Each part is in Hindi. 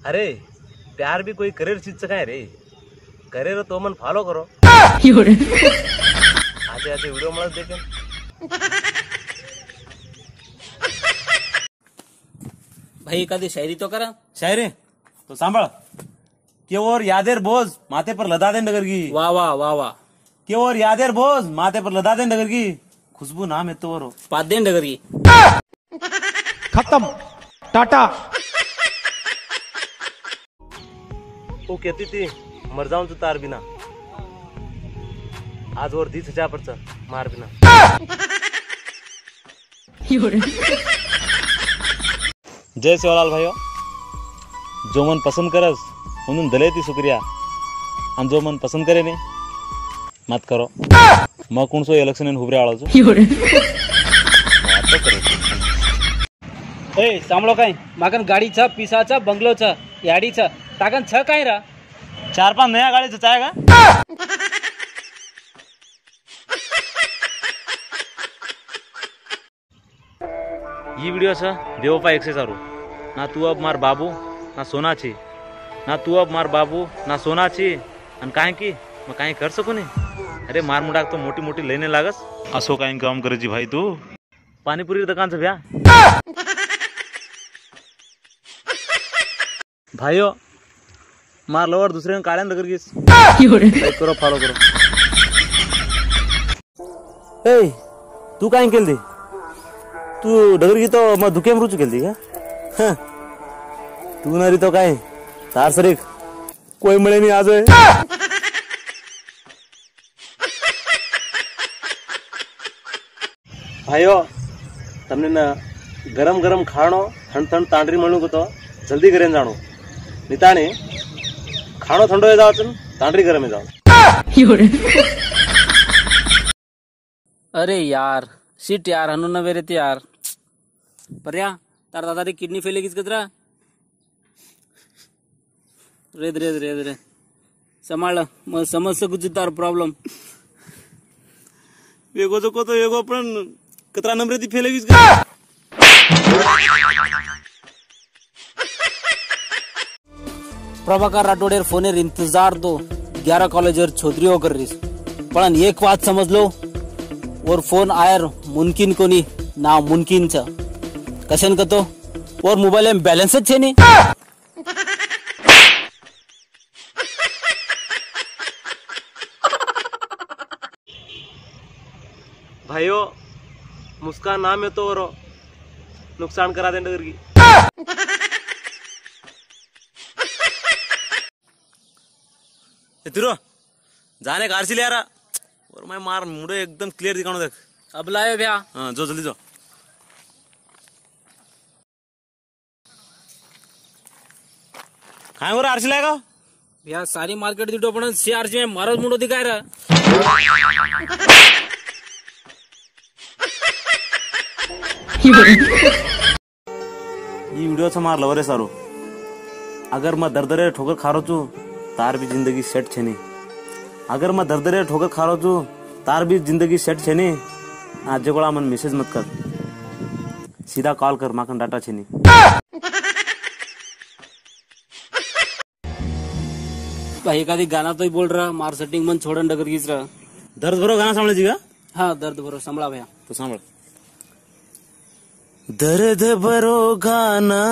अरे प्यार भी कोई करियर चीज काय रे, करियर तो मन फॉलो करो। आते आते वीडियो मला देखें। भाई एखादी शायरी तो करा। शायरी तो सांभळ के और यादेर बोझ माथे पर लदा दे नगर की। वाह वाह वाह वाह। के और यादेर बोझ माथे पर लदा दे नगर की, खुशबू नाम है तो पादेन नगर की। खत्म, टाटा। वो कहती थी मर जाऊं तो तार बिना, आज और 20,000 पर मार बिना। जय सेवालाल भाइयों, जो मन पसंद करस म्हणून दले ती शुक्रिया, आणि जो मन पसंद करे ने मत करो। मग कोणसो इलेक्शन उभरे आळाचो ए सांभळो काय, मागन गाडीचा पिसाचा बंगलोचा याडीचा तागन छ काय रा 4-5 नया गाड़ी चाहेगा। ये वीडियो से बेवफा एक से सारू ना तू अब मार बाबू ना सोना छी, ना तू अब मार बाबू ना सोना छी, आणि काय की मग काय कर सकू नहीं। अरे मार मुडाक तो मोटी मोटी लेने लागस, असो काय काम करायची भाई तू। पानीपुरी दुकान से भ्या भाइयों, मार लवर दूसरे ने काळ्यान डगर गीस। लाइक करो, फॉलो करो। ए तू काय केलती, तू डगर गी तो मग दुकेम रुच केलती का? हं. तू नरी तो काय तार सरीक कोई मळे नहीं आज है। भाइयों, तमने ना गरम गरम खाणो ठंड ठंड तांडरी मळू को तो जल्दी गरेन जाणो, निताणे खाणो ठंडो है जाओ तांडरी गरम है जाओ। अरे यार शिट यार, हनु न वेरे ते यार। पर्या तार दादा री किडनी फेल किस कतरा रेद रेद रेद रे संभाळ मग समज सकूच तार प्रॉब्लेम। वेगो तो को तो वेगो पण कतरा नंबर ती फेल किस प्रभाकर राठोडेर फोनेर इंतजार तो 11 कॉलेजर छोदरियो कर रही, पण एक बात समझ लो, और फोन आयर मुमकिन कोनी ना मुमकिन छ कशन कतो, और मोबाइल में बैलेंस छे नहीं। भाइयों, मुस्कान नाम है तो और नुकसान करा दे नगर की। तिरो जाने कार से ले आ रहा, और मैं मार मुड़े एकदम क्लियर दिखाऊं देख। अब लाए भैया। हाँ जो जल्दी जो। खाए और आरसी लाएगा भैया, सारी मार्केट दिटो पण सीआरसी में मारो मुंडो दिखाय रहा। ये वीडियो से मार लवरे सारो, अगर मैं दरदरे ठोकर खा रो छू तार भी जिंदगी सेट छे नहीं। अगर मैं दरदरे ठोकर खा रो छू तार भी जिंदगी सेट छे नहीं। आज जगोड़ा मन मैसेज मत कर, सीधा कॉल कर, माकन डाटा छे नहीं। भाई एखादी गाना तो ही बोल रहा, मार सेटिंग मन छोड़न डगर गीस रहा। दर्द भरो गाना सांभळे जी का? हाँ दर्द भरो संभळा भैया। तो सांभळ। दर्द भरो गाना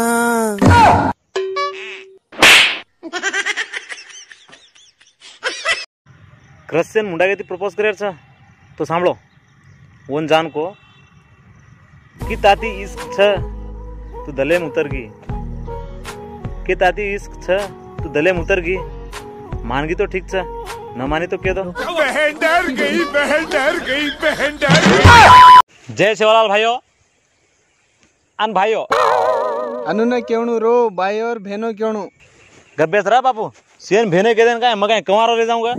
क्रश्चन मुंडा के प्रपोज करे छ तो सांभळो, वन जान को कि ताती इश्क छ तू दले मुतरगी, कि ताती इश्क छ तू दले मुतरगी, मानगी तो ठीक छ न मानी तो कह दो। बहन डर गई, बहन डर गई, बहन डर गई। जय सेवालाल भाइयों अन भाइयों, अनु न क्यों रो भाई और बहनों क्यों गब्बेस रहा बापू, सेन भेने के दिन का मैं कहीं कंवारो ले जाऊंगा।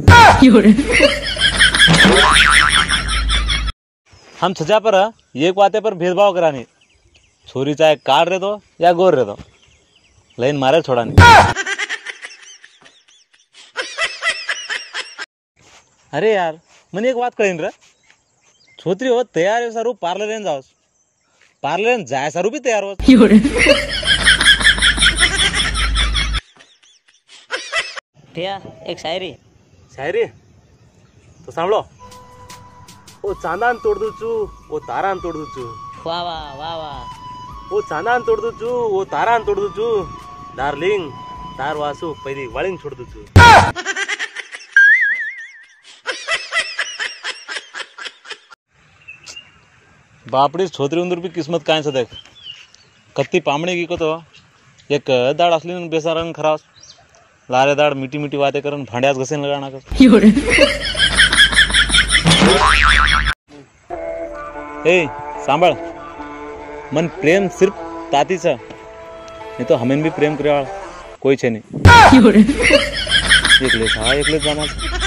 हम सजा पर एक बाते पर भेदभाव करानी, छोरी चाहे कार रहे दो या गोर रहे दो, लाइन मारे छोड़ा नहीं। अरे यार मैंने एक बात कही रे, छोत्री हो तैयार है सारू पार्लर जाओ, पार्लर जाए सारू भी तैयार हो। भैया एक शायरी શાયરી તો સાંભળો ઓ ચાંદાન તોડ દઉં છું ઓ તારાન તોડ દઉં છું वाह वाह वाह वाह ઓ ચાંદાન તોડ દઉં છું ઓ તારાન તોડ દઉં છું ડાર્લિંગ તાર વાસુ પહેલી વાળીને છોડ દઉં છું बापड़ी छोत्री उंदर भी किस्मत काय से देख कत्ती पामणी की को तो एक दाड़ असली बेसारण खराब लारे दाड़ मीठी मीठी बातें करन भांड्यास घसेन लगाना कर ए सांभळ मन प्रेम सिर्फ तातीच नहीं तो हमें भी प्रेम करे कोई छे नहीं एकले जाना